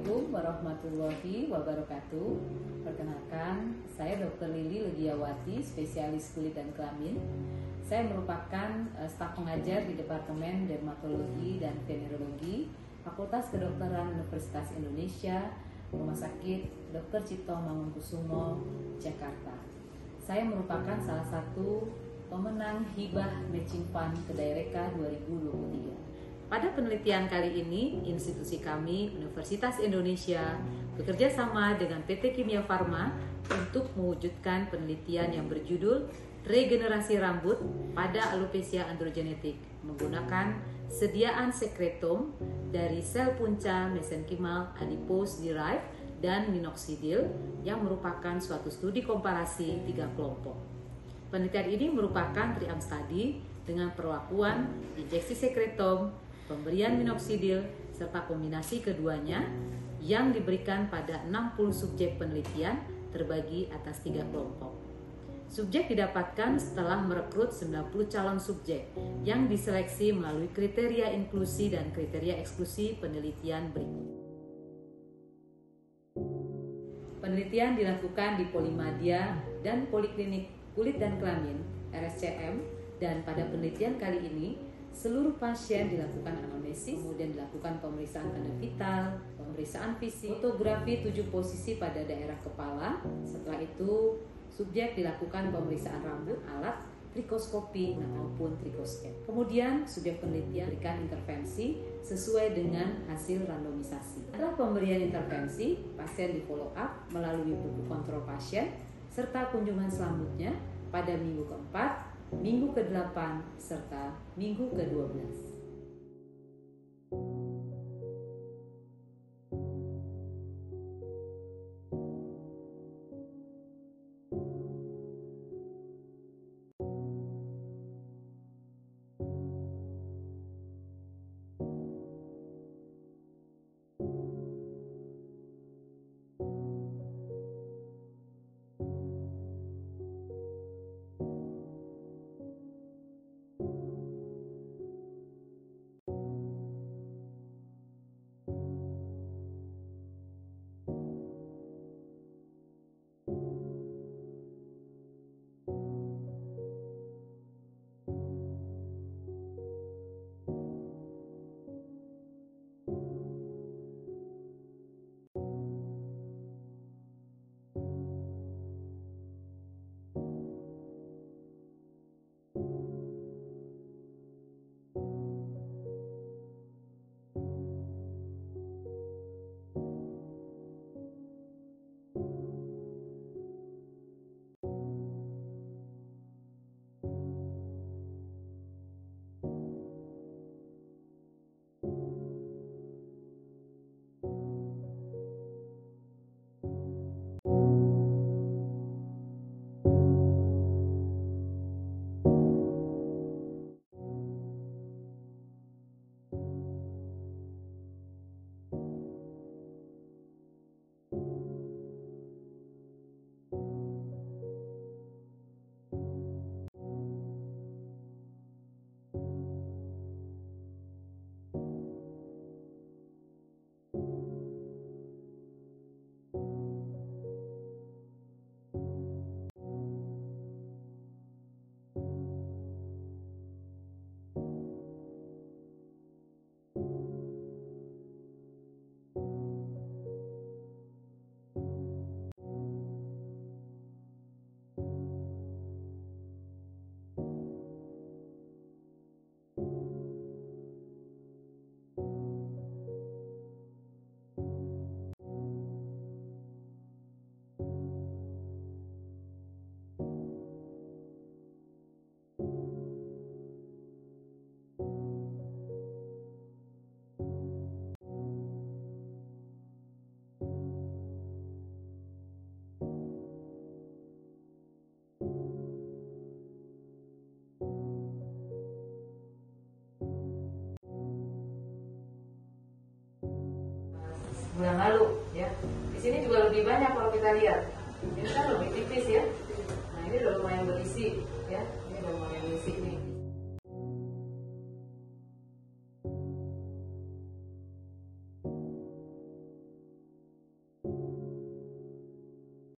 Assalamualaikum warahmatullahi wabarakatuh. Perkenalkan, saya Dr. Lili Legiawati, spesialis kulit dan kelamin. Saya merupakan staf pengajar di Departemen Dermatologi dan Venerologi Fakultas Kedokteran Universitas Indonesia, Rumah Sakit Dr. Cipto Mangunkusumo, Jakarta. Saya merupakan salah satu pemenang Hibah Matching Fund Kedaireka 2023. Pada penelitian kali ini, institusi kami, Universitas Indonesia, bekerja sama dengan PT Kimia Farma untuk mewujudkan penelitian yang berjudul Regenerasi Rambut pada Alopecia Androgenetik menggunakan sediaan sekretom dari sel punca mesenkimal adipose derived dan minoxidil yang merupakan suatu studi komparasi 3 kelompok. Penelitian ini merupakan triarm study dengan perlakuan injeksi sekretom, pemberian minoxidil, serta kombinasi keduanya yang diberikan pada 60 subjek penelitian terbagi atas 3 kelompok. Subjek didapatkan setelah merekrut 90 calon subjek yang diseleksi melalui kriteria inklusi dan kriteria eksklusi penelitian berikut. Penelitian dilakukan di Polimadya dan Poliklinik Kulit dan Kelamin (RSCM), dan pada penelitian kali ini seluruh pasien dilakukan anamnesis, kemudian dilakukan pemeriksaan tanda vital, pemeriksaan fisik, fotografi 7 posisi pada daerah kepala. Setelah itu, subjek dilakukan pemeriksaan rambut alat trikoskopi maupun trikoscan. Kemudian, subjek penelitian diberikan intervensi sesuai dengan hasil randomisasi. Setelah pemberian intervensi, pasien di follow up melalui buku kontrol pasien serta kunjungan selanjutnya pada minggu keempat, minggu ke-8, serta minggu ke-12. Bulan lalu ya. Di sini juga lebih banyak kalau kita lihat. Ini kan lebih tipis ya.